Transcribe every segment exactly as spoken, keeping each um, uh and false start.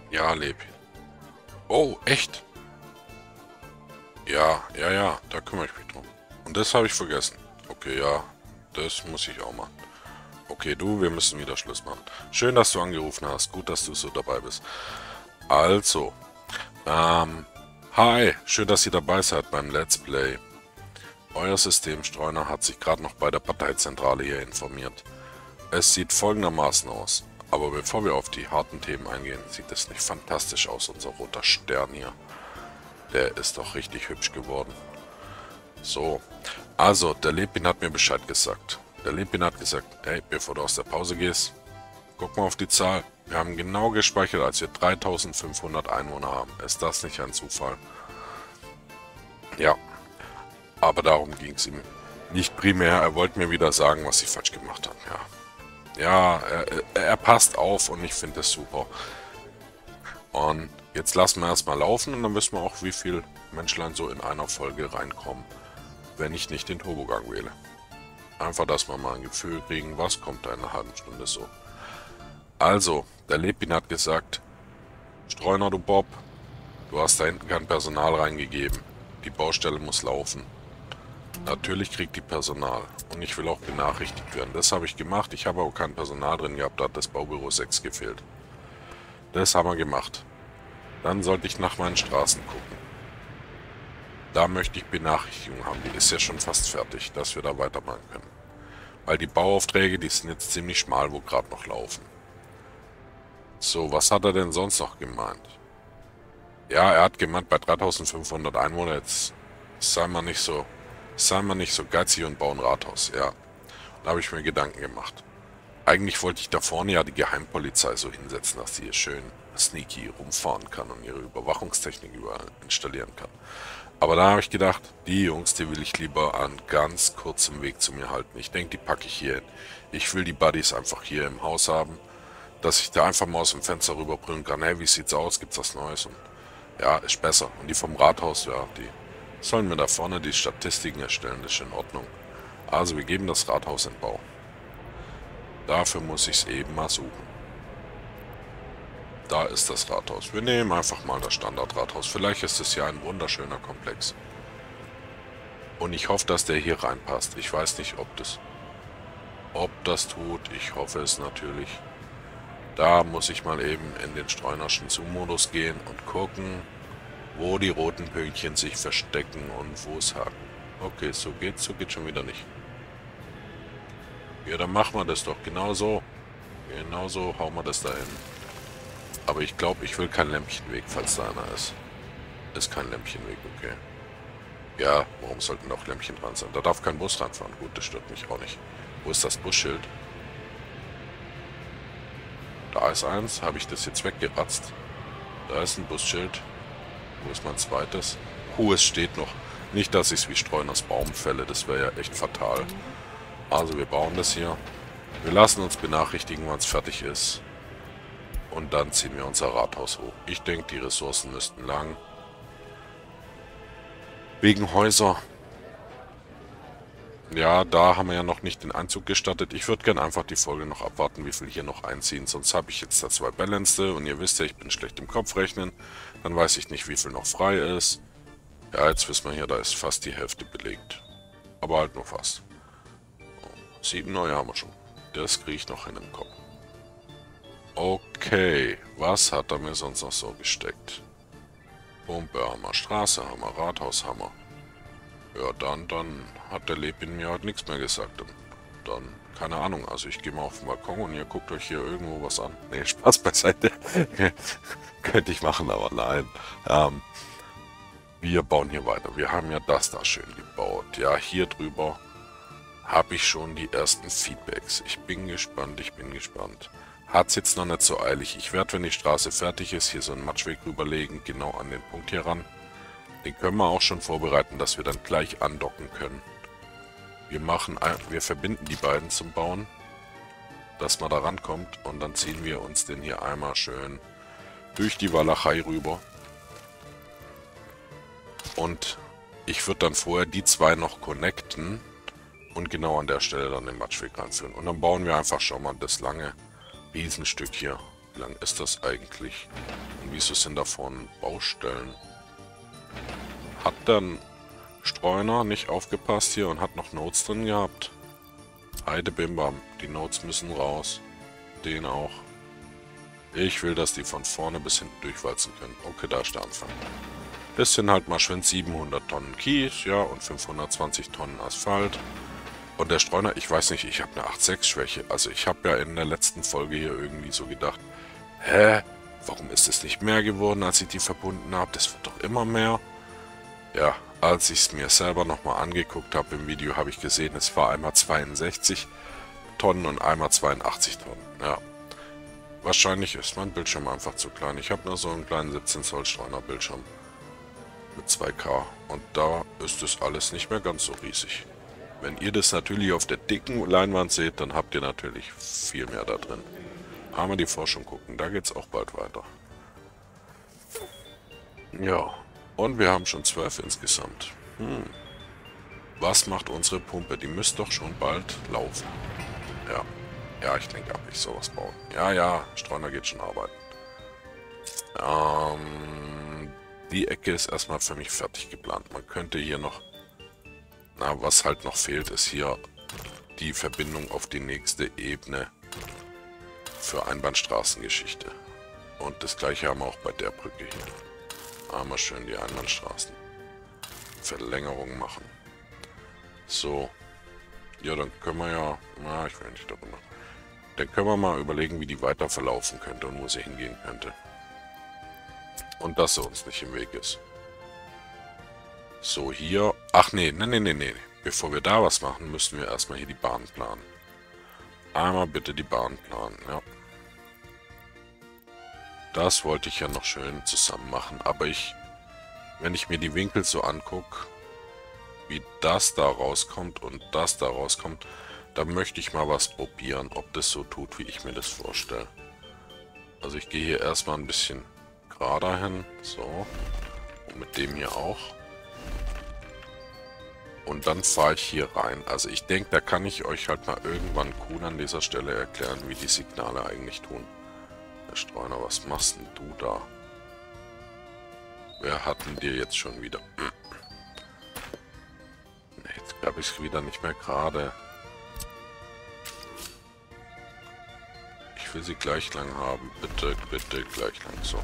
Ja, leb. Oh, echt? Ja, ja, ja, da kümmere ich mich drum. Und das habe ich vergessen. Okay, ja, das muss ich auch machen. Okay, du, wir müssen wieder Schluss machen. Schön, dass du angerufen hast. Gut, dass du so dabei bist. Also, ähm, hi, schön, dass ihr dabei seid beim Let's Play. Euer Systemstreuner hat sich gerade noch bei der Parteizentrale hier informiert. Es sieht folgendermaßen aus. Aber bevor wir auf die harten Themen eingehen, sieht es nicht fantastisch aus, unser roter Stern hier. Der ist doch richtig hübsch geworden. So, also, der Lepin hat mir Bescheid gesagt. Der Lepin hat gesagt, hey, bevor du aus der Pause gehst, guck mal auf die Zahl. Wir haben genau gespeichert, als wir dreitausendfünfhundert Einwohner haben. Ist das nicht ein Zufall? Ja, aber darum ging es ihm nicht primär. Er wollte mir wieder sagen, was ich falsch gemacht habe. Ja, ja er, er passt auf und ich finde es super. Und jetzt lassen wir erstmal laufen und dann wissen wir auch, wie viel Menschlein so in einer Folge reinkommen, wenn ich nicht den Turbogang wähle. Einfach, dass wir mal ein Gefühl kriegen, was kommt da in einer halben Stunde so. Also, der Lepin hat gesagt, Streuner, du Bob, du hast da hinten kein Personal reingegeben. Die Baustelle muss laufen. Natürlich kriegt die Personal und ich will auch benachrichtigt werden. Das habe ich gemacht, ich habe aber kein Personal drin gehabt, da hat das Baubüro sechs gefehlt. Das haben wir gemacht. Dann sollte ich nach meinen Straßen gucken. Da möchte ich Benachrichtigung haben, die ist ja schon fast fertig, dass wir da weitermachen können. Weil die Bauaufträge, die sind jetzt ziemlich schmal, wo gerade noch laufen. So, was hat er denn sonst noch gemeint? Ja, er hat gemeint, bei dreitausendfünfhundert Einwohner, jetzt sei mal nicht so, sei mal nicht so geizig und bauen Rathaus, ja. Da habe ich mir Gedanken gemacht. Eigentlich wollte ich da vorne ja die Geheimpolizei so hinsetzen, dass sie hier schön sneaky rumfahren kann und ihre Überwachungstechnik überall installieren kann. Aber da habe ich gedacht, die Jungs, die will ich lieber an ganz kurzem Weg zu mir halten. Ich denke, die packe ich hier hin. Ich will die Buddies einfach hier im Haus haben, dass ich da einfach mal aus dem Fenster rüberbrüllen kann. Hey, wie sieht's aus? Gibt's was Neues? Und ja, ist besser. Und die vom Rathaus, ja, die sollen mir da vorne die Statistiken erstellen. Das ist in Ordnung. Also, wir geben das Rathaus in Bau. Dafür muss ich es eben mal suchen. Da ist das Rathaus. Wir nehmen einfach mal das Standardrathaus. Vielleicht ist es ja ein wunderschöner Komplex. Und ich hoffe, dass der hier reinpasst. Ich weiß nicht, ob das, ob das tut. Ich hoffe es natürlich. Da muss ich mal eben in den Streunerschen Zoom-Modus gehen und gucken, wo die roten Pünktchen sich verstecken und wo es hakt. Okay, so geht's, so geht schon wieder nicht. Ja, dann machen wir das doch genauso. Genauso hauen wir das da hin. Aber ich glaube, ich will keinen Lämpchenweg, falls da einer ist. Ist kein Lämpchenweg, okay. Ja, warum sollten auch Lämpchen dran sein? Da darf kein Bus ranfahren. Gut, das stört mich auch nicht. Wo ist das Busschild? Da ist eins. Habe ich das jetzt weggeratzt? Da ist ein Busschild. Wo ist mein zweites? Uh, es steht noch. Nicht, dass ich es wie Streuners Baum fälle. Das wäre ja echt fatal. Also, wir bauen das hier. Wir lassen uns benachrichtigen, wann es fertig ist. Und dann ziehen wir unser Rathaus hoch. Ich denke, die Ressourcen müssten lang. Wegen Häuser. Ja, da haben wir ja noch nicht den Einzug gestattet. Ich würde gerne einfach die Folge noch abwarten, wie viel hier noch einziehen. Sonst habe ich jetzt da zwei Balanced. Und ihr wisst ja, ich bin schlecht im Kopf rechnen. Dann weiß ich nicht, wie viel noch frei ist. Ja, jetzt wissen wir hier, da ist fast die Hälfte belegt. Aber halt nur fast. Sieben neue haben wir schon. Das kriege ich noch hin im Kopf. Okay, was hat er mir sonst noch so gesteckt? Pumpe haben wir, Straße haben wir, Rathaus haben wir. Ja, dann, dann hat der Lepin mir halt nichts mehr gesagt. Und dann, keine Ahnung, also ich gehe mal auf den Balkon und ihr guckt euch hier irgendwo was an. Nee, Spaß beiseite. Könnte ich machen, aber nein. Ähm, wir bauen hier weiter. Wir haben ja das da schön gebaut. Ja, hier drüber habe ich schon die ersten Feedbacks. Ich bin gespannt, ich bin gespannt. Hat's jetzt noch nicht so eilig. Ich werde, wenn die Straße fertig ist, hier so einen Matschweg rüberlegen, genau an den Punkt hier ran. Den können wir auch schon vorbereiten, dass wir dann gleich andocken können. Wir machen, wir verbinden die beiden zum Bauen, dass man da rankommt und dann ziehen wir uns den hier einmal schön durch die Walachei rüber. Und ich würde dann vorher die zwei noch connecten und genau an der Stelle dann den Matschweg ranführen. Und dann bauen wir einfach schon mal das lange Riesenstück hier Wie lang ist das eigentlich? Und wieso sind da vorne Baustellen? Hat dann Streuner nicht aufgepasst hier und hat noch Notes drin gehabt? Heide Bimbam, die Notes müssen raus. Den auch. Ich will, dass die von vorne bis hinten durchwalzen können. Okay, da ist der Anfang. Das sind halt mal schön siebenhundert Tonnen Kies, ja, und fünfhundertzwanzig Tonnen Asphalt. Und der Streuner, ich weiß nicht, ich habe eine acht sechs Schwäche. Also ich habe ja in der letzten Folge hier irgendwie so gedacht, hä, warum ist es nicht mehr geworden, als ich die verbunden habe? Das wird doch immer mehr. Ja, als ich es mir selber nochmal angeguckt habe im Video, habe ich gesehen, es war einmal zweiundsechzig Tonnen und einmal zweiundachtzig Tonnen. Ja, wahrscheinlich ist mein Bildschirm einfach zu klein. Ich habe nur so einen kleinen siebzehn Zoll Streuner Bildschirm mit zwei K und da ist es alles nicht mehr ganz so riesig. Wenn ihr das natürlich auf der dicken Leinwand seht, dann habt ihr natürlich viel mehr da drin. Einmal die Forschung gucken, da geht es auch bald weiter. Ja, und wir haben schon zwölf insgesamt. Hm. Was macht unsere Pumpe? Die müsste doch schon bald laufen. Ja, ja, ich denke ab, ich soll was bauen. Ja, ja, Streuner geht schon arbeiten. Ähm, die Ecke ist erstmal für mich fertig geplant. Man könnte hier noch... Na, was halt noch fehlt, ist hier die Verbindung auf die nächste Ebene für Einbahnstraßengeschichte. Und das gleiche haben wir auch bei der Brücke hier. Einmal schön die Einbahnstraßen. Verlängerung machen. So. Ja, dann können wir ja... Na, ich will nicht darüber. Dann können wir mal überlegen, wie die weiter verlaufen könnte und wo sie hingehen könnte. Und dass sie uns nicht im Weg ist. So, hier... Ach nee, nee, nee, nee, nee. Bevor wir da was machen, müssen wir erstmal hier die Bahn planen. Einmal bitte die Bahn planen, ja. Das wollte ich ja noch schön zusammen machen, aber ich... Wenn ich mir die Winkel so angucke, wie das da rauskommt und das da rauskommt, dann möchte ich mal was probieren, ob das so tut, wie ich mir das vorstelle. Also ich gehe hier erstmal ein bisschen gerader hin, so. Und mit dem hier auch. Und dann fahre ich hier rein. Also ich denke, da kann ich euch halt mal irgendwann cool an dieser Stelle erklären, wie die Signale eigentlich tun. Herr Streuner, was machst denn du da? Wer hat denn dir jetzt schon wieder... Nee, jetzt habe ich es wieder nicht mehr gerade. Ich will sie gleich lang haben. Bitte, bitte gleich lang. So.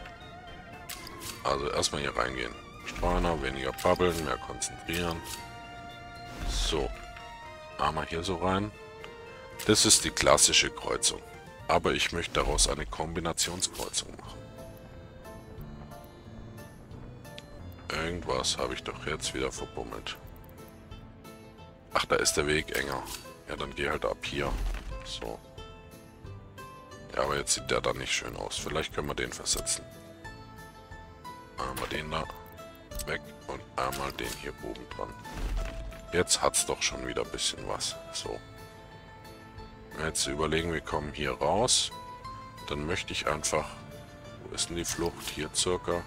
Also erstmal hier reingehen. Streuner, weniger babbeln, mehr konzentrieren. So. Einmal hier so rein. Das ist die klassische Kreuzung. Aber ich möchte daraus eine Kombinationskreuzung machen. Irgendwas habe ich doch jetzt wieder verbummelt. Ach, da ist der Weg enger. Ja, dann geh halt ab hier. So. Ja, aber jetzt sieht der dann nicht schön aus. Vielleicht können wir den versetzen. Einmal den da weg und einmal den hier oben dran. Jetzt hat es doch schon wieder ein bisschen was. So. Jetzt überlegen, wir kommen hier raus. Dann möchte ich einfach... Wo ist denn die Flucht? Hier circa.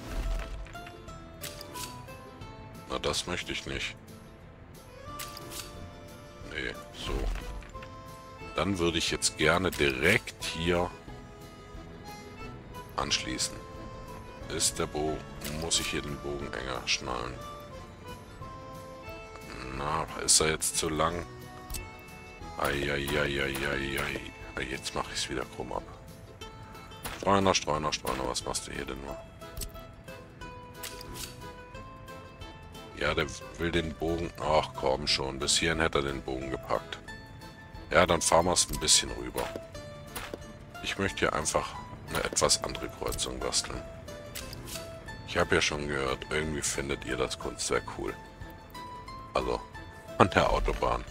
Na, das möchte ich nicht. Nee, so. Dann würde ich jetzt gerne direkt hier anschließen. Ist der Bogen... Muss ich hier den Bogen enger schnallen? Na, ist er jetzt zu lang? Eieieiei. Jetzt mache ich es wieder krumm ab. Streuner, Streuner, Streuner, was machst du hier denn nur? Ja, der will den Bogen... Ach komm schon, bis hierhin hätte er den Bogen gepackt. Ja, dann fahren wir es ein bisschen rüber. Ich möchte hier einfach eine etwas andere Kreuzung basteln. Ich habe ja schon gehört, irgendwie findet ihr das Kunstwerk cool. Also, an der Autobahn.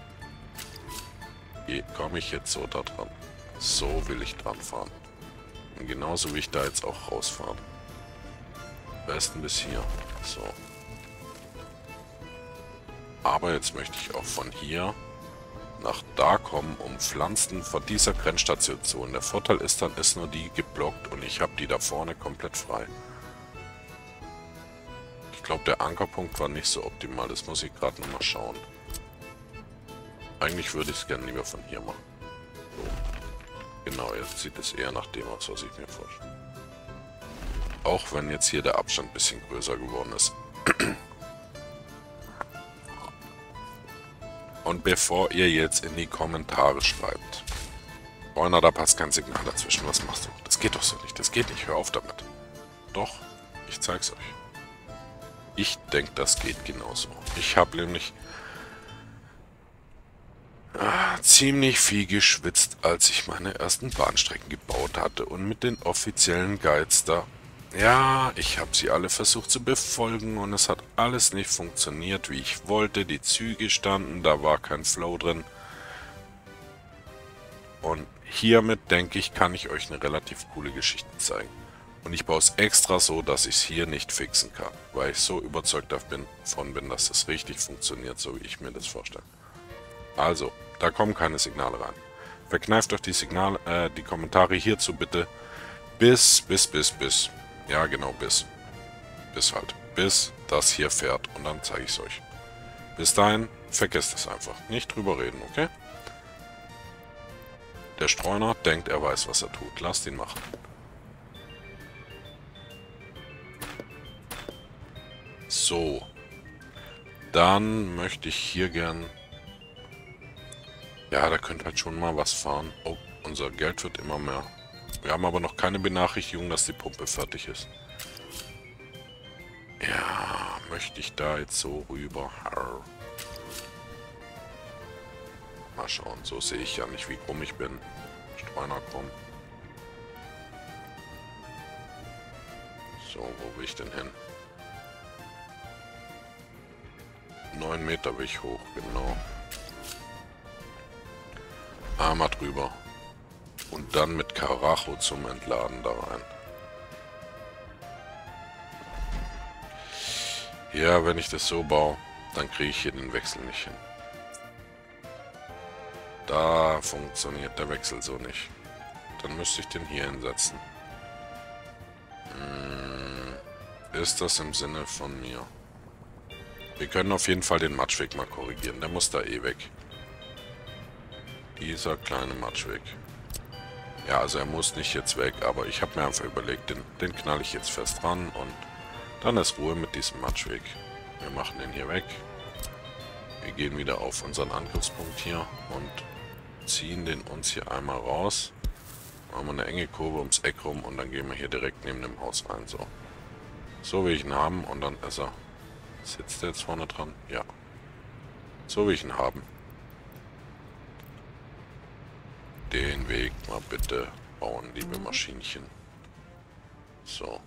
Hier komme ich jetzt so da dran. So will ich dran fahren. Und genauso will ich da jetzt auch rausfahren. Am besten bis hier. So. Aber jetzt möchte ich auch von hier nach da kommen, um Pflanzen von dieser Grenzstation zu holen. Der Vorteil ist, dann ist nur die geblockt und ich habe die da vorne komplett frei. Ich glaube, der Ankerpunkt war nicht so optimal. Das muss ich gerade nochmal schauen. Eigentlich würde ich es gerne lieber von hier machen. So. Genau, jetzt sieht es eher nach dem aus, was ich mir vorstelle. Auch wenn jetzt hier der Abstand ein bisschen größer geworden ist. Und bevor ihr jetzt in die Kommentare schreibt, Bräuner, da passt kein Signal dazwischen, was machst du? Das geht doch so nicht, das geht nicht, hör auf damit. Doch, ich zeig's euch. Ich denke, das geht genauso. Ich habe nämlich ah, ziemlich viel geschwitzt, als ich meine ersten Bahnstrecken gebaut hatte und mit den offiziellen Guides da. Ja, ich habe sie alle versucht zu befolgen und es hat alles nicht funktioniert, wie ich wollte. Die Züge standen, da war kein Flow drin. Und hiermit, denke ich, kann ich euch eine relativ coole Geschichte zeigen. Und ich baue es extra so, dass ich es hier nicht fixen kann, weil ich so überzeugt davon bin, dass es richtig funktioniert, so wie ich mir das vorstelle. Also, da kommen keine Signale rein. Verkneift euch die Signale, äh, die Kommentare hierzu bitte bis, bis, bis, bis. Ja, genau, bis. Bis halt. Bis das hier fährt. Und dann zeige ich es euch. Bis dahin, vergesst es einfach. Nicht drüber reden, okay? Der Streuner denkt, er weiß, was er tut. Lasst ihn machen. So. Dann möchte ich hier gern... Ja, da könnte halt schon mal was fahren. Oh, unser Geld wird immer mehr. Wir haben aber noch keine Benachrichtigung, dass die Pumpe fertig ist. Ja, möchte ich da jetzt so rüber? Mal schauen, so sehe ich ja nicht, wie krumm ich bin. Streuner krumm. So, wo will ich denn hin? Neun Meter will ich hoch, genau. Einmal drüber. Und dann mit Karacho zum Entladen da rein. Ja, wenn ich das so baue, dann kriege ich hier den Wechsel nicht hin. Da funktioniert der Wechsel so nicht. Dann müsste ich den hier hinsetzen. Hm, ist das im Sinne von mir? Wir können auf jeden Fall den Matschweg mal korrigieren. Der muss da eh weg. Dieser kleine Matschweg. Ja, also er muss nicht jetzt weg, aber ich habe mir einfach überlegt, den, den knall ich jetzt fest dran und dann ist Ruhe mit diesem Matschweg. Wir machen den hier weg. Wir gehen wieder auf unseren Angriffspunkt hier und ziehen den uns hier einmal raus. Machen wir eine enge Kurve ums Eck rum und dann gehen wir hier direkt neben dem Haus rein. So, so will ich ihn haben und dann ist er. Sitzt er jetzt vorne dran? Ja. So will ich ihn haben. Den Weg mal bitte bauen, liebe Maschinchen. So.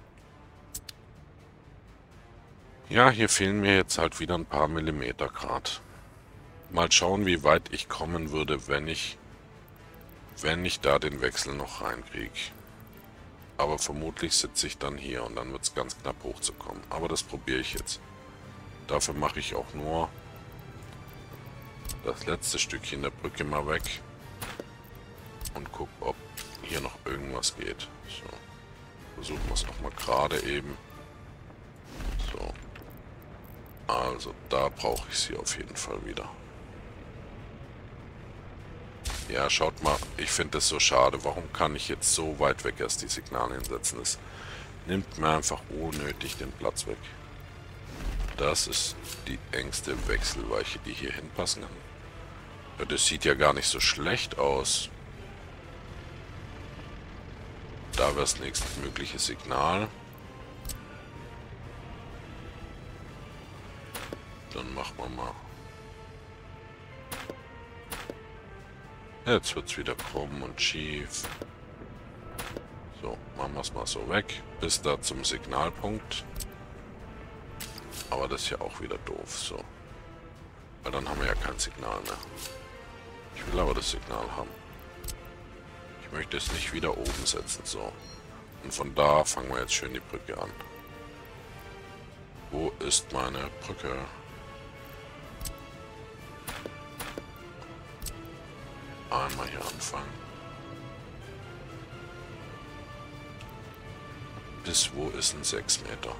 Ja, hier fehlen mir jetzt halt wieder ein paar Millimeter Grad. Mal schauen, wie weit ich kommen würde, wenn ich, wenn ich da den Wechsel noch reinkriege. Aber vermutlich sitze ich dann hier und dann wird es ganz knapp hochzukommen. Aber das probiere ich jetzt. Dafür mache ich auch nur das letzte Stückchen der Brücke mal weg. Und guck, ob hier noch irgendwas geht. So. Versuchen wir es nochmal gerade eben. So. Also, da brauche ich sie auf jeden Fall wieder. Ja, schaut mal, ich finde es so schade. Warum kann ich jetzt so weit weg erst die Signale hinsetzen? Das nimmt mir einfach unnötig den Platz weg. Das ist die engste Wechselweiche, die hier hinpassen kann. Ja, das sieht ja gar nicht so schlecht aus. Da wäre das nächstmögliche Signal. Dann machen wir mal. Jetzt wird es wieder krumm und schief. So, machen wir es mal so weg. Bis da zum Signalpunkt. Aber das ist ja auch wieder doof. So. Weil dann haben wir ja kein Signal mehr. Ich will aber das Signal haben. Ich möchte es nicht wieder oben setzen. So. Und von da fangen wir jetzt schön die Brücke an. Wo ist meine Brücke? Einmal hier anfangen. Bis wo ist ein sechs Meter?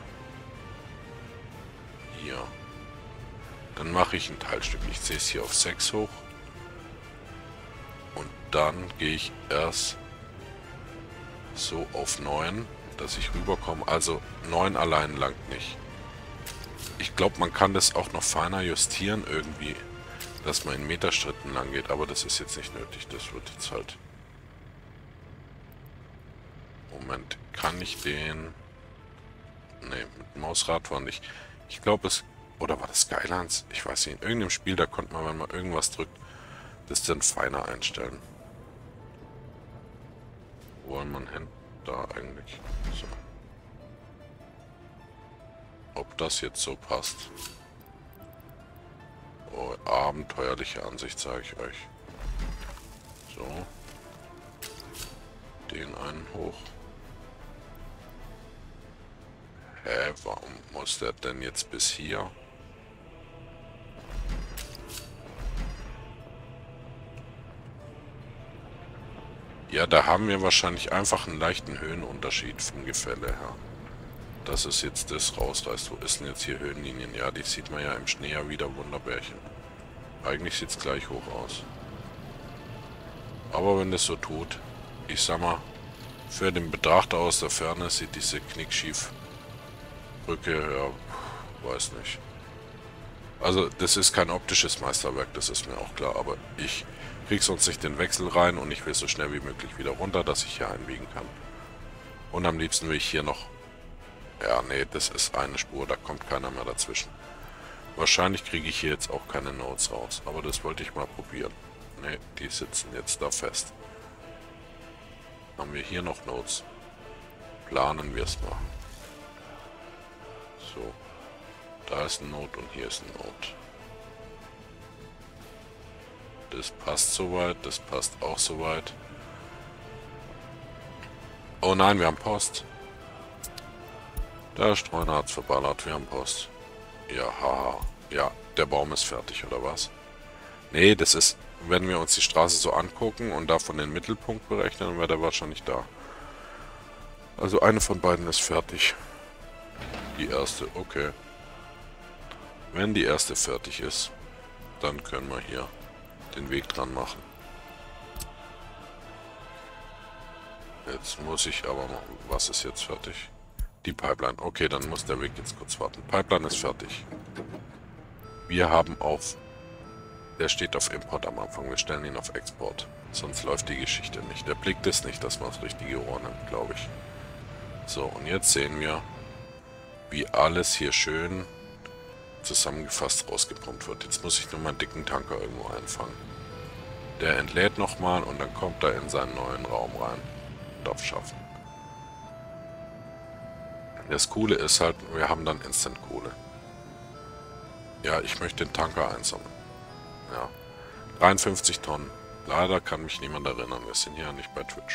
Hier. Dann mache ich ein Teilstück. Ich ziehe es hier auf sechs hoch. Und dann gehe ich erst so auf neun, dass ich rüberkomme. Also neun allein langt nicht. Ich glaube, man kann das auch noch feiner justieren irgendwie, dass man in Meterschritten lang geht, aber das ist jetzt nicht nötig. Das wird jetzt halt... Moment, kann ich den... Ne, mit Mausrad war nicht. Ich glaube es... Oder war das Skylands? Ich weiß nicht. In irgendeinem Spiel, da konnte man, wenn man irgendwas drückt, das dann feiner einstellen. Wo wollen man hin? Da eigentlich. So. Ob das jetzt so passt. Oh, abenteuerliche Ansicht zeige ich euch. So. Den einen hoch. Hä, warum muss der denn jetzt bis hier? Ja, da haben wir wahrscheinlich einfach einen leichten Höhenunterschied vom Gefälle her. Dass es jetzt das rausreißt. Wo ist denn jetzt hier Höhenlinien? Ja, die sieht man ja im Schnee ja wieder Wunderbärchen. Eigentlich sieht es gleich hoch aus. Aber wenn es so tut, ich sag mal, für den Betrachter aus der Ferne sieht diese Knickschief Brücke, ja, weiß nicht. Also, das ist kein optisches Meisterwerk, das ist mir auch klar, aber ich krieg sonst nicht den Wechsel rein und ich will so schnell wie möglich wieder runter, dass ich hier einbiegen kann. Und am liebsten will ich hier noch... Ja, nee, das ist eine Spur, da kommt keiner mehr dazwischen. Wahrscheinlich kriege ich hier jetzt auch keine Notes raus, aber das wollte ich mal probieren. Ne, die sitzen jetzt da fest. Haben wir hier noch Notes? Planen wir es mal. So. Da ist ein Note und hier ist ein Note. Das passt soweit, das passt auch soweit. Oh nein, wir haben Post. Der Streuner hat's verballert, wir haben Post. Ja, haha. Ja, der Baum ist fertig, oder was? Nee, das ist, wenn wir uns die Straße so angucken und davon den Mittelpunkt berechnen, dann wäre der wahrscheinlich da. Also eine von beiden ist fertig. Die erste, okay. Wenn die erste fertig ist, dann können wir hier den Weg dran machen. Jetzt muss ich aber noch... Was ist jetzt fertig? Die Pipeline. Okay, dann muss der Weg jetzt kurz warten. Pipeline ist fertig. Wir haben auf... Der steht auf Import am Anfang. Wir stellen ihn auf Export. Sonst läuft die Geschichte nicht. Der blickt es nicht, dass man das richtige Rohr nimmt, glaube ich. So, und jetzt sehen wir, wie alles hier schön zusammengefasst rausgepumpt wird. Jetzt muss ich nur meinen dicken Tanker irgendwo einfangen. Der entlädt nochmal und dann kommt er in seinen neuen Raum rein. Darf schaffen. Das Coole ist halt, wir haben dann Instant Kohle. Ja, ich möchte den Tanker einsammeln. Ja. dreiundfünfzig Tonnen. Leider kann mich niemand erinnern, wir sind ja nicht bei Twitch.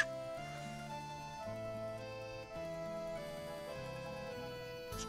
So.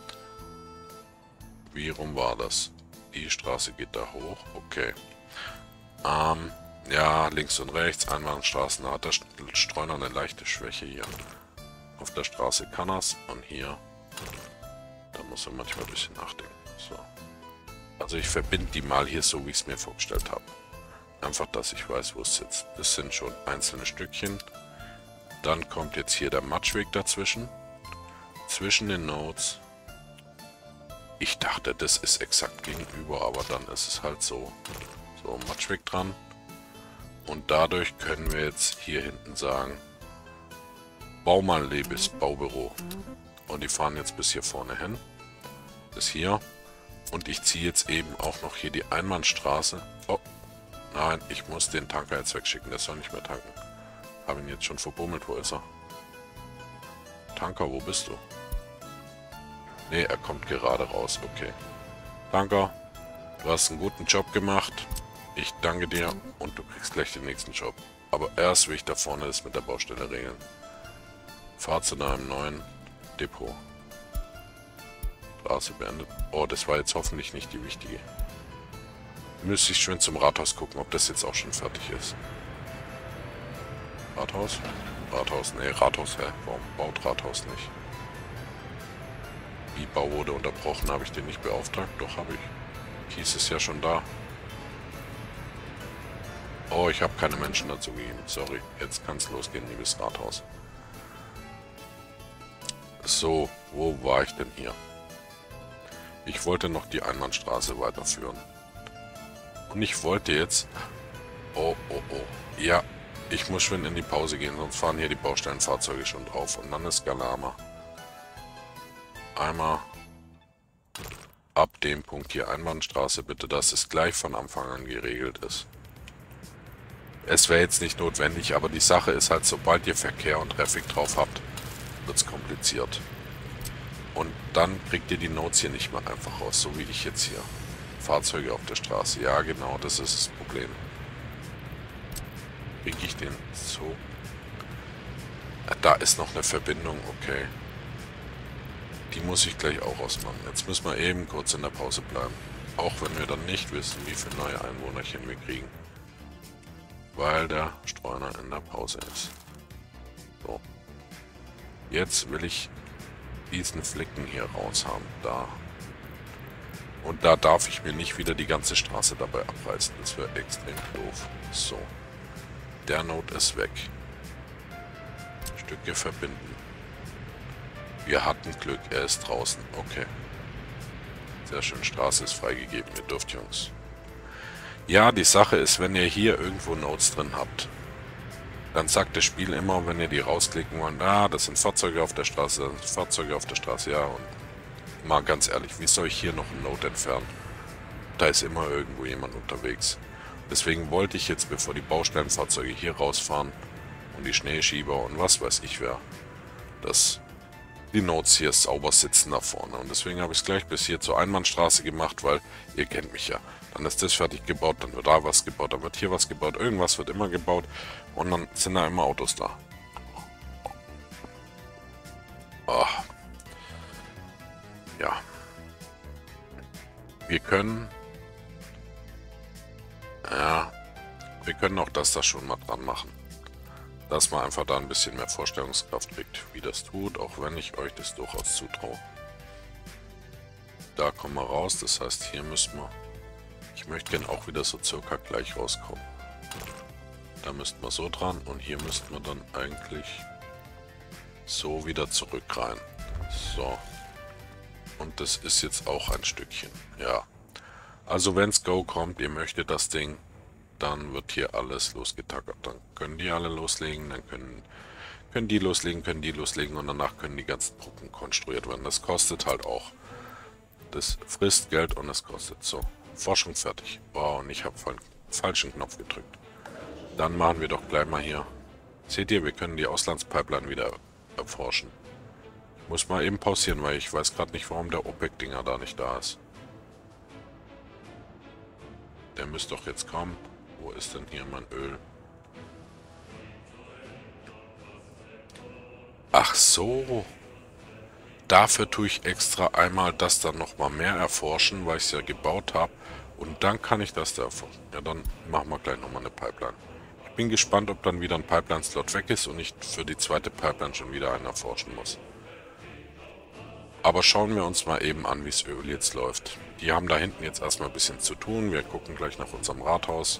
Wie rum war das? Die Straße geht da hoch. Okay. Ähm, ja, links und rechts, Einbahnstraßen, da hat der Streuner eine leichte Schwäche hier. Auf der Straße kann er's und hier, da muss er manchmal ein bisschen nachdenken. So. Also ich verbinde die mal hier so, wie ich es mir vorgestellt habe. Einfach, dass ich weiß, wo es sitzt. Das sind schon einzelne Stückchen. Dann kommt jetzt hier der Matschweg dazwischen. Zwischen den Nodes. Ich dachte, das ist exakt gegenüber, aber dann ist es halt so. So, Matschweg dran. Und dadurch können wir jetzt hier hinten sagen, bau mal ein Lebes Baubüro. Und die fahren jetzt bis hier vorne hin. Bis hier. Und ich ziehe jetzt eben auch noch hier die Einbahnstraße. Oh, nein, ich muss den Tanker jetzt wegschicken. Der soll nicht mehr tanken. Habe ihn jetzt schon verbummelt. Wo ist er? Tanker, wo bist du? Ne, er kommt gerade raus. Okay. Tanker, du hast einen guten Job gemacht. Ich danke dir und du kriegst gleich den nächsten Job. Aber erst will ich da vorne das mit der Baustelle regeln. Fahr zu deinem neuen Depot. Straße beendet. Oh, das war jetzt hoffentlich nicht die wichtige. Müsste ich schön zum Rathaus gucken, ob das jetzt auch schon fertig ist. Rathaus? Rathaus, nee, Rathaus, hä? Warum baut Rathaus nicht? Wie Bau wurde unterbrochen, habe ich den nicht beauftragt? Doch, habe ich. Kies ist ja schon da. Oh, ich habe keine Menschen dazu gegeben. Sorry. Jetzt kann es losgehen, liebes Rathaus. So, wo war ich denn hier? Ich wollte noch die Einbahnstraße weiterführen. Und ich wollte jetzt... Oh, oh, oh. Ja, ich muss schon in die Pause gehen, sonst fahren hier die Baustellenfahrzeuge schon drauf. Und dann ist Galama. Einmal ab dem Punkt hier Einbahnstraße bitte, dass es gleich von Anfang an geregelt ist. Es wäre jetzt nicht notwendig, aber die Sache ist halt, sobald ihr Verkehr und Traffic drauf habt, wird es kompliziert. Und dann kriegt ihr die Notes hier nicht mehr einfach raus, so wie ich jetzt hier. Fahrzeuge auf der Straße. Ja, genau, das ist das Problem. Kriege ich den so? Ja, da ist noch eine Verbindung, okay. Die muss ich gleich auch ausmachen. Jetzt müssen wir eben kurz in der Pause bleiben. Auch wenn wir dann nicht wissen, wie viele neue Einwohnerchen wir kriegen. Weil der Streuner in der Pause ist. So. Jetzt will ich diesen Flicken hier raus haben. Da. Und da darf ich mir nicht wieder die ganze Straße dabei abreißen. Das wäre extrem doof. So. Der Node ist weg. Stücke verbinden. Wir hatten Glück, er ist draußen. Okay. Sehr schön, Straße ist freigegeben. Ihr dürft, Jungs. Ja, die Sache ist, wenn ihr hier irgendwo Nodes drin habt, dann sagt das Spiel immer, wenn ihr die rausklicken wollt, ah, das sind Fahrzeuge auf der Straße, das sind Fahrzeuge auf der Straße, ja, und mal ganz ehrlich, wie soll ich hier noch einen Node entfernen? Da ist immer irgendwo jemand unterwegs. Deswegen wollte ich jetzt, bevor die Baustellenfahrzeuge hier rausfahren und die Schneeschieber und was weiß ich wer, dass die Nodes hier sauber sitzen da vorne. Und deswegen habe ich es gleich bis hier zur Einbahnstraße gemacht, weil ihr kennt mich ja. Dann ist das fertig gebaut, dann wird da was gebaut, dann wird hier was gebaut, irgendwas wird immer gebaut und dann sind da immer Autos da. Oh. Ja. Wir können... Ja, wir können auch das da schon mal dran machen. Dass man einfach da ein bisschen mehr Vorstellungskraft kriegt, wie das tut, auch wenn ich euch das durchaus zutraue. Da kommen wir raus, das heißt, hier müssen wir... Ich möchte gerne auch wieder so circa gleich rauskommen. Da müssten wir so dran und hier müssten wir dann eigentlich so wieder zurück rein. So. Und das ist jetzt auch ein Stückchen. Ja. Also wenn's Go kommt, ihr möchtet das Ding, dann wird hier alles losgetackert. Dann können die alle loslegen, dann können, können die loslegen, können die loslegen und danach können die ganzen Brücken konstruiert werden. Das kostet halt auch. Das frisst Geld und es kostet so. Forschung fertig. Oh, und ich habe voll falschen Knopf gedrückt. Dann machen wir doch gleich mal hier. Seht ihr, wir können die Auslandspipeline wieder erforschen. Ich muss mal eben pausieren, weil ich weiß gerade nicht, warum der OPEC-Dinger da nicht da ist. Der müsste doch jetzt kommen. Wo ist denn hier mein Öl? Ach so. Dafür tue ich extra einmal das dann nochmal mehr erforschen, weil ich es ja gebaut habe. Und dann kann ich das da erforschen. Ja, dann machen wir gleich nochmal eine Pipeline. Ich bin gespannt, ob dann wieder ein Pipeline-Slot weg ist und ich für die zweite Pipeline schon wieder einen erforschen muss. Aber schauen wir uns mal eben an, wie das Öl jetzt läuft. Die haben da hinten jetzt erstmal ein bisschen zu tun. Wir gucken gleich nach unserem Rathaus.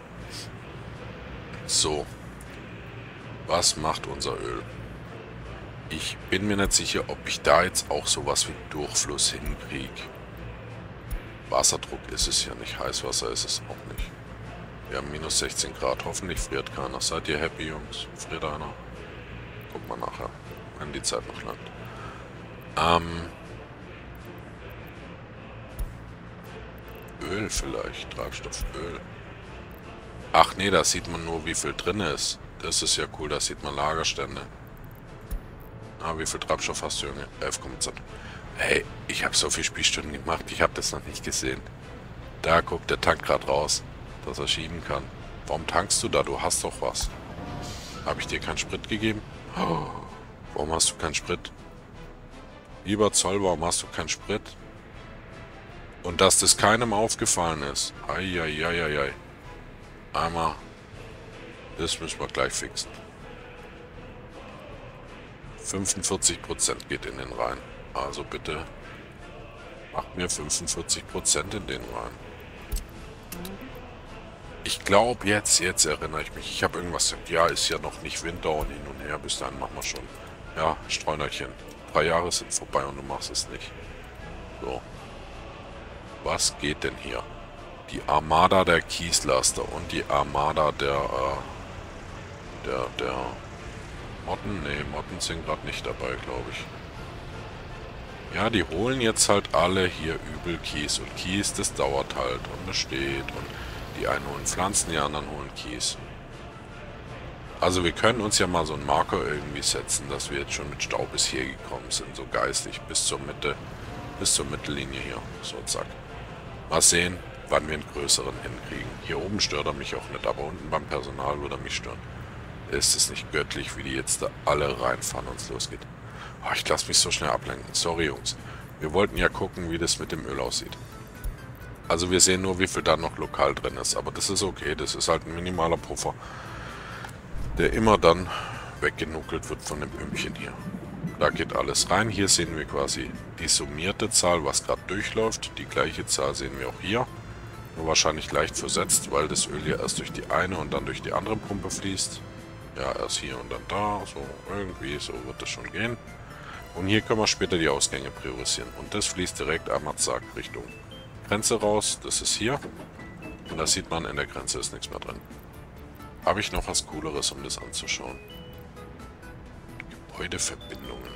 So. Was macht unser Öl? Ich bin mir nicht sicher, ob ich da jetzt auch sowas wie Durchfluss hinkriege. Wasserdruck ist es ja nicht, Heißwasser ist es auch nicht. Wir haben minus sechzehn Grad, hoffentlich friert keiner. Seid ihr happy, Jungs? Friert einer? Guck mal nachher, wenn die Zeit noch langt. Ähm... Öl vielleicht, Treibstofföl. Ach nee, da sieht man nur, wie viel drin ist. Das ist ja cool, da sieht man Lagerstände. Ah, wie viel Treibstoff hast du, Junge? elf Komma zwei. Hey, ich habe so viele Spielstunden gemacht, ich habe das noch nicht gesehen. Da guckt der Tank gerade raus, dass er schieben kann. Warum tankst du da? Du hast doch was. Habe ich dir keinen Sprit gegeben? Oh, warum hast du keinen Sprit? Lieber Zoll, warum hast du keinen Sprit? Und dass das keinem aufgefallen ist. Eieieiei. Einmal. Das müssen wir gleich fixen. fünfundvierzig Prozent geht in den rein. Also bitte macht mir fünfundvierzig Prozent in den rein. Ich glaube jetzt, jetzt erinnere ich mich. Ich habe irgendwas gesagt, ja, ist ja noch nicht Winter und hin und her. Bis dahin machen wir schon. Ja, Streunerchen. Drei Jahre sind vorbei und du machst es nicht. So. Was geht denn hier? Die Armada der Kieslaster und die Armada der, äh, der, der Motten. Ne, Motten sind gerade nicht dabei, glaube ich. Ja, die holen jetzt halt alle hier übel Kies. Und Kies, das dauert halt und es steht. Und die einen holen Pflanzen, die anderen holen Kies. Also wir können uns ja mal so einen Marker irgendwie setzen, dass wir jetzt schon mit Stau bis hier gekommen sind. So geistig bis zur Mitte, bis zur Mittellinie hier. So, zack. Mal sehen, wann wir einen größeren hinkriegen. Hier oben stört er mich auch nicht, aber unten beim Personal würde er mich stören. Ist es nicht göttlich, wie die jetzt da alle reinfahren und es losgeht. Oh, ich lasse mich so schnell ablenken. Sorry, Jungs. Wir wollten ja gucken, wie das mit dem Öl aussieht. Also wir sehen nur, wie viel da noch lokal drin ist. Aber das ist okay. Das ist halt ein minimaler Puffer, der immer dann weggenuckelt wird von dem Ömchen hier. Da geht alles rein. Hier sehen wir quasi die summierte Zahl, was gerade durchläuft. Die gleiche Zahl sehen wir auch hier. Nur wahrscheinlich leicht versetzt, weil das Öl ja erst durch die eine und dann durch die andere Pumpe fließt. Ja, erst hier und dann da. So irgendwie, so wird das schon gehen. Und hier können wir später die Ausgänge priorisieren. Und das fließt direkt einmal zack Richtung Grenze raus. Das ist hier. Und da sieht man, in der Grenze ist nichts mehr drin. Habe ich noch was Cooleres, um das anzuschauen? Gebäudeverbindungen.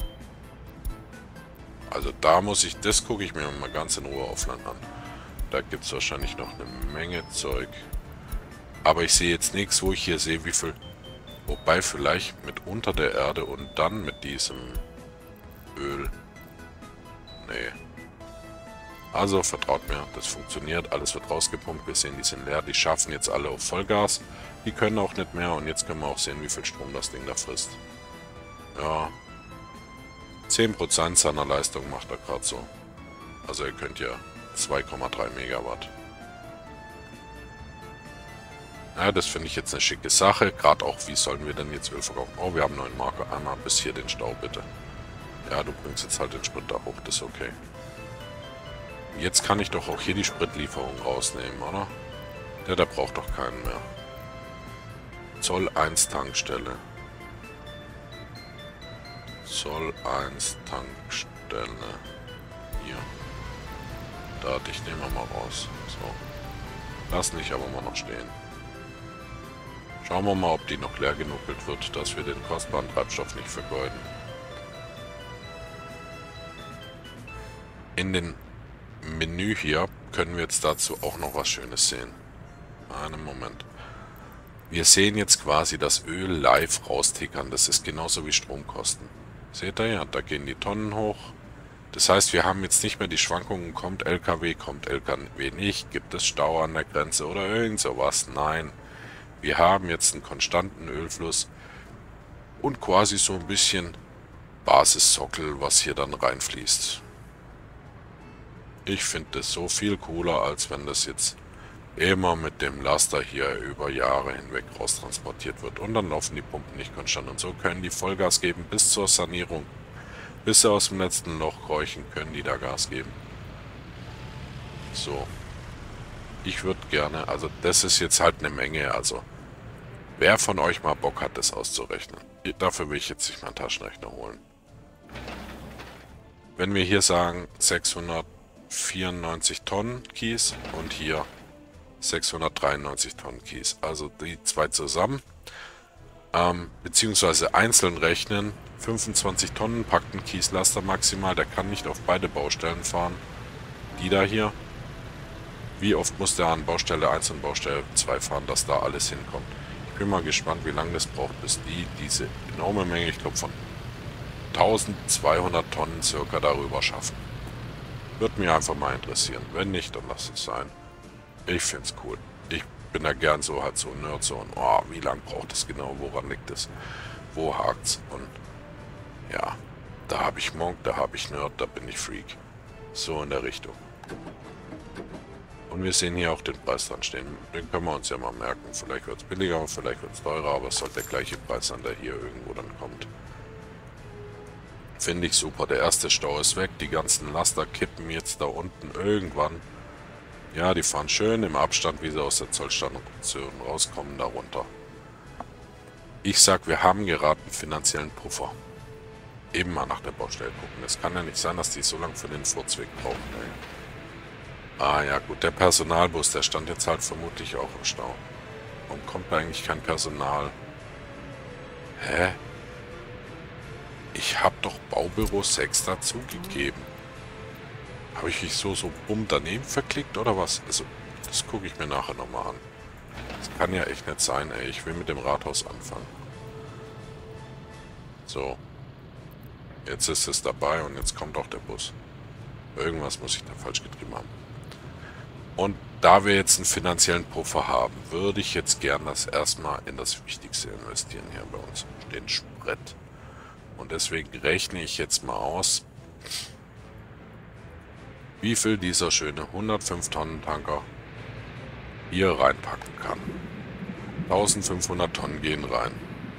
Also da muss ich, das gucke ich mir mal ganz in Ruhe offline an. Da gibt es wahrscheinlich noch eine Menge Zeug. Aber ich sehe jetzt nichts, wo ich hier sehe, wie viel... Wobei vielleicht mit unter der Erde und dann mit diesem Öl. Nee. Also vertraut mir, das funktioniert. Alles wird rausgepumpt. Wir sehen, die sind leer. Die schaffen jetzt alle auf Vollgas. Die können auch nicht mehr. Und jetzt können wir auch sehen, wie viel Strom das Ding da frisst. Ja. zehn Prozent seiner Leistung macht er gerade so. Also ihr könnt ja zwei Komma drei Megawatt. Ja, das finde ich jetzt eine schicke Sache. Gerade auch, wie sollen wir denn jetzt Öl verkaufen? Oh, wir haben einen neuen Marker. Einmal bis hier den Stau, bitte. Ja, du bringst jetzt halt den Sprit da hoch. Das ist okay. Jetzt kann ich doch auch hier die Spritlieferung rausnehmen, oder? Der, der braucht doch keinen mehr. Zoll eins Tankstelle. Zoll eins Tankstelle. Hier. Da, dich nehmen wir mal raus. So. Lass nicht aber mal noch stehen. Schauen wir mal, ob die noch leer genuckelt wird, dass wir den kostbaren Treibstoff nicht vergeuden. In den Menü hier können wir jetzt dazu auch noch was Schönes sehen. Einen Moment. Wir sehen jetzt quasi das Öl live raustickern. Das ist genauso wie Stromkosten. Seht ihr ja, da gehen die Tonnen hoch. Das heißt, wir haben jetzt nicht mehr die Schwankungen, kommt L K W, kommt L K W nicht, gibt es Stau an der Grenze oder irgend sowas. Nein, wir haben jetzt einen konstanten Ölfluss und quasi so ein bisschen Basissockel, was hier dann reinfließt. Ich finde das so viel cooler, als wenn das jetzt immer mit dem Laster hier über Jahre hinweg raustransportiert wird. Und dann laufen die Pumpen nicht konstant. Und so können die Vollgas geben bis zur Sanierung. Bis sie aus dem letzten Loch keuchen, können die da Gas geben. So. Ich würde gerne, also das ist jetzt halt eine Menge, also wer von euch mal Bock hat, das auszurechnen? Dafür will ich jetzt nicht meinen Taschenrechner holen. Wenn wir hier sagen sechshundertvierundneunzig Tonnen Kies und hier sechshundertdreiundneunzig Tonnen Kies, also die zwei zusammen, ähm, beziehungsweise einzeln rechnen, fünfundzwanzig Tonnen packt ein Kieslaster maximal, der kann nicht auf beide Baustellen fahren. Die da hier, wie oft muss der an Baustelle eins und Baustelle zwei fahren, dass da alles hinkommt. Ich bin mal gespannt, wie lange das braucht, bis die diese enorme Menge, ich glaube von eintausendzweihundert Tonnen circa darüber schaffen. Würde mich einfach mal interessieren. Wenn nicht, dann lass es sein. Ich finde es cool. Ich bin da gern so halt so ein Nerd, so und oh, wie lange braucht es genau, woran liegt es, wo hakt's und ja, da habe ich Monk, da habe ich Nerd, da bin ich Freak. So in der Richtung. Und wir sehen hier auch den Preis dran stehen. Den können wir uns ja mal merken. Vielleicht wird es billiger, vielleicht wird es teurer, aber es sollte der gleiche Preis sein, der hier irgendwo dann kommt. Finde ich super. Der erste Stau ist weg. Die ganzen Laster kippen jetzt da unten irgendwann Ja, die fahren schön im Abstand, wie sie aus der Zollstation rauskommen, darunter. Ich sag, wir haben gerade einen finanziellen Puffer. Eben mal nach der Baustelle gucken. Es kann ja nicht sein, dass die so lange für den Furzweg brauchen. Ey. Ah ja gut, der Personalbus, der stand jetzt halt vermutlich auch im Stau. Warum kommt da eigentlich kein Personal? Hä? Ich habe doch Baubüro sechs dazugegeben. Habe ich mich so, so bumm daneben verklickt oder was? Also, das gucke ich mir nachher nochmal an. Das kann ja echt nicht sein, ey. Ich will mit dem Rathaus anfangen. So. Jetzt ist es dabei und jetzt kommt auch der Bus. Irgendwas muss ich da falsch getrieben haben. Und da wir jetzt einen finanziellen Puffer haben, würde ich jetzt gern das erstmal in das Wichtigste investieren hier bei uns. Den Sprit. Und deswegen rechne ich jetzt mal aus, wie viel dieser schöne hundertfünf Tonnen Tanker hier reinpacken kann. eintausendfünfhundert Tonnen gehen rein.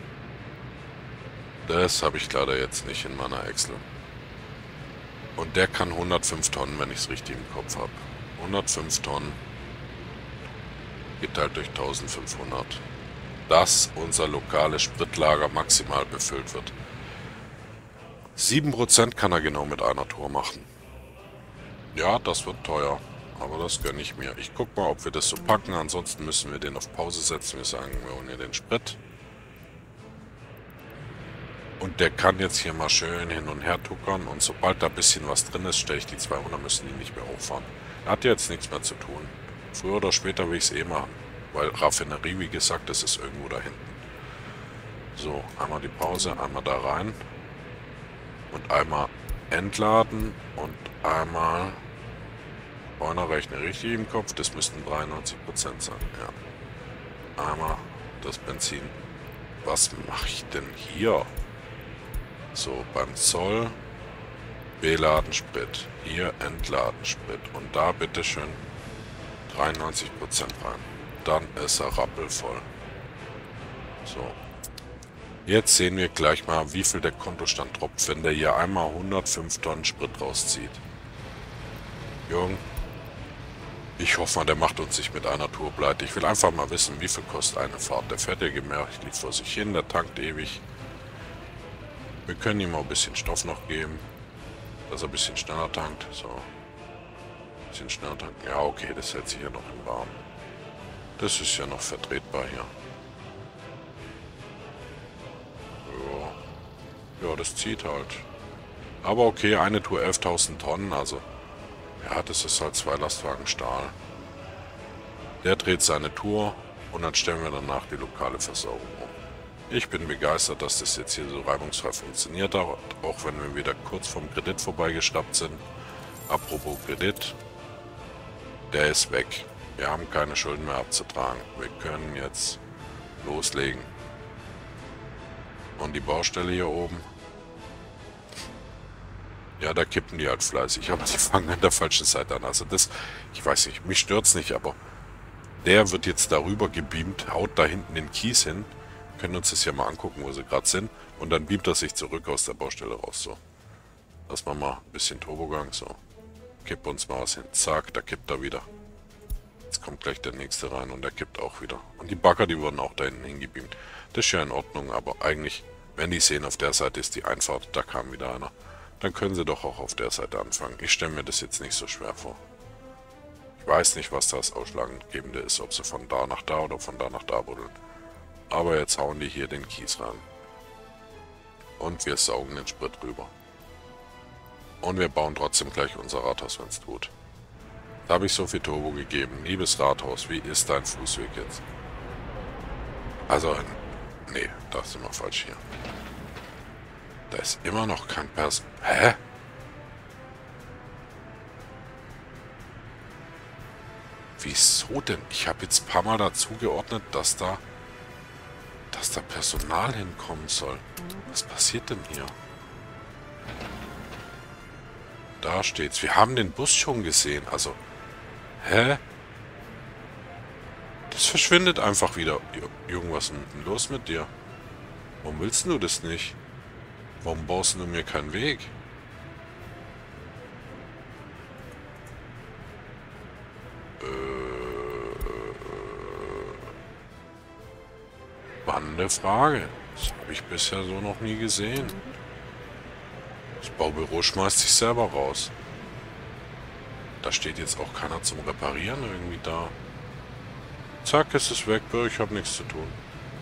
Das habe ich leider jetzt nicht in meiner Excel. Und der kann hundertfünf Tonnen, wenn ich es richtig im Kopf habe. hundertfünf Tonnen geteilt durch eintausendfünfhundert. Dass unser lokales Spritlager maximal befüllt wird. sieben Prozent kann er genau mit einer Tour machen. Ja, das wird teuer. Aber das gönne ich mir. Ich guck mal, ob wir das so packen. Ansonsten müssen wir den auf Pause setzen. Wir sagen, wir holen hier den Sprit. Und der kann jetzt hier mal schön hin und her tuckern. Und sobald da ein bisschen was drin ist, stelle ich die zweihundert, müssen die nicht mehr hochfahren. Er hat jetzt nichts mehr zu tun. Früher oder später will ich es eh machen. Weil Raffinerie, wie gesagt, das ist irgendwo da hinten. So, einmal die Pause, einmal da rein. Und einmal entladen und einmal... Vorne rechne richtig im Kopf, das müssten dreiundneunzig Prozent sein. Ja. Einmal das Benzin. Was mache ich denn hier? So, beim Zoll beladen Sprit. Hier entladen Sprit. Und da bitteschön dreiundneunzig Prozent rein. Dann ist er rappelvoll. So. Jetzt sehen wir gleich mal, wie viel der Kontostand tropft, wenn der hier einmal hundertfünf Tonnen Sprit rauszieht. Jürgen, ich hoffe mal, der macht uns nicht mit einer Tour pleite. Ich will einfach mal wissen, wie viel kostet eine Fahrt. Der fährt ja gemächlich vor sich hin, der tankt ewig. Wir können ihm auch ein bisschen Stoff noch geben, dass er ein bisschen schneller tankt. So. Ein bisschen schneller tanken. Ja, okay, das hält sich ja noch im Rahmen. Das ist ja noch vertretbar hier. Ja, ja, das zieht halt. Aber okay, eine Tour elftausend Tonnen, also... Ja, das ist halt zwei Lastwagen Stahl. Der dreht seine Tour und dann stellen wir danach die lokale Versorgung um. Ich bin begeistert, dass das jetzt hier so reibungsfrei funktioniert hat, auch wenn wir wieder kurz vom Kredit vorbeigeschraubt sind. Apropos Kredit, der ist weg. Wir haben keine Schulden mehr abzutragen. Wir können jetzt loslegen. Und die Baustelle hier oben... Ja, da kippen die halt fleißig, aber die fangen an der falschen Seite an. Also das, ich weiß nicht, mich stört's nicht, aber der wird jetzt darüber gebeamt, haut da hinten den Kies hin. Wir können uns das ja mal angucken, wo sie gerade sind. Und dann beamt er sich zurück aus der Baustelle raus, so. Lass mal mal ein bisschen Turbogang, so. Kipp uns mal was hin. Zack, da kippt er wieder. Jetzt kommt gleich der nächste rein und der kippt auch wieder. Und die Bagger, die wurden auch da hinten hingebeamt. Das ist ja in Ordnung, aber eigentlich, wenn die sehen, auf der Seite ist die Einfahrt, da kam wieder einer. Dann können sie doch auch auf der Seite anfangen. Ich stelle mir das jetzt nicht so schwer vor. Ich weiß nicht, was das Ausschlaggebende ist, ob sie von da nach da oder von da nach da buddeln. Aber jetzt hauen die hier den Kies rein. Und wir saugen den Sprit rüber. Und wir bauen trotzdem gleich unser Rathaus, wenn es tut. Da habe ich so viel Turbo gegeben. Liebes Rathaus, wie ist dein Fußweg jetzt? Also, nee, da sind wir falsch hier. Da ist immer noch kein Pers... Hä? Wieso denn? Ich habe jetzt ein paar Mal dazu geordnet, dass da... dass da Personal hinkommen soll. Was passiert denn hier? Da steht's. Wir haben den Bus schon gesehen. Also... Hä? Das verschwindet einfach wieder. Junge, was ist denn los mit dir? Warum willst du das nicht? Warum baust du mir keinen Weg? Äh. der Frage. Das habe ich bisher so noch nie gesehen. Das Baubüro schmeißt sich selber raus. Da steht jetzt auch keiner zum Reparieren irgendwie da. Zack, ist es weg, ich habe nichts zu tun.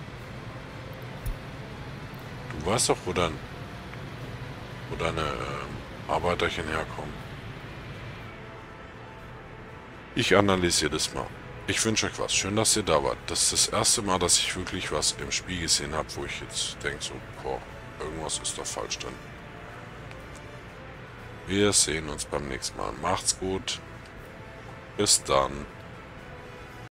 Du weißt doch, wo dein, wo deine äh, Arbeiterchen herkommen. Ich analysiere das mal. Ich wünsche euch was. Schön, dass ihr da wart. Das ist das erste Mal, dass ich wirklich was im Spiel gesehen habe, wo ich jetzt denke so, boah, irgendwas ist da falsch drin. Wir sehen uns beim nächsten Mal. Macht's gut. Bis dann.